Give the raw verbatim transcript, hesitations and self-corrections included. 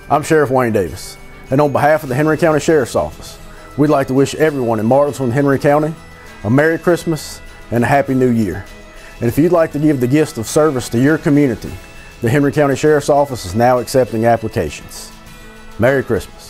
I'm Sheriff Wayne Davis, and on behalf of the Henry County Sheriff's Office, we'd like to wish everyone in Martinsville and Henry County a Merry Christmas and a Happy New Year. And if you'd like to give the gift of service to your community, the Henry County Sheriff's Office is now accepting applications. Merry Christmas.